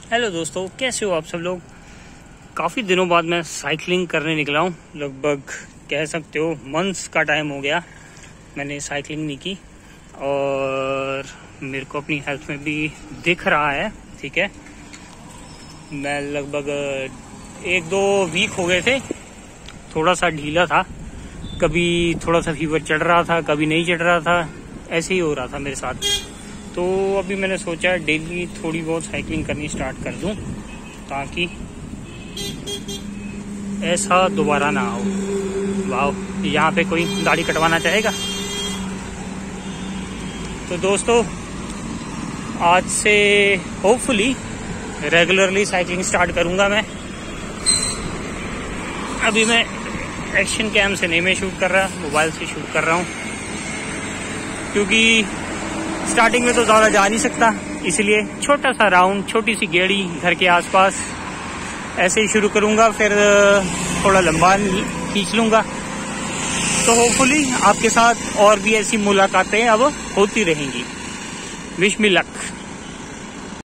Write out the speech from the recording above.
Hello दोस्तों, कैसे हो आप सब लोग। काफ़ी दिनों बाद मैं साइकिलिंग करने निकला हूँ। लगभग कह सकते हो मंथ्स का टाइम हो गया मैंने साइकिलिंग नहीं की, और मेरे को अपनी हेल्थ में भी दिख रहा है। ठीक है, मैं लगभग 1-2 वीक हो गए थे, थोड़ा सा ढीला था। कभी थोड़ा सा फीवर चढ़ रहा था, कभी नहीं चढ़ रहा था, ऐसे ही हो रहा था मेरे साथ। तो अभी मैंने सोचा डेली थोड़ी बहुत साइकिलिंग करनी स्टार्ट कर दूं, ताकि ऐसा दोबारा ना हो। वाह, यहाँ पे कोई दाढ़ी कटवाना चाहेगा? तो दोस्तों, आज से होपफुली रेगुलरली साइकिलिंग स्टार्ट करूंगा मैं। अभी मैं एक्शन कैम से नहीं मैं शूट कर रहा, मोबाइल से शूट कर रहा हूँ, क्योंकि स्टार्टिंग में तो ज़्यादा जा नहीं सकता, इसलिए छोटा सा राउंड, छोटी सी गेड़ी घर के आसपास ऐसे ही शुरू करूँगा, फिर थोड़ा लंबा खींच लूँगा। तो होपफुली आपके साथ और भी ऐसी मुलाकातें अब होती रहेंगी। Wish me luck.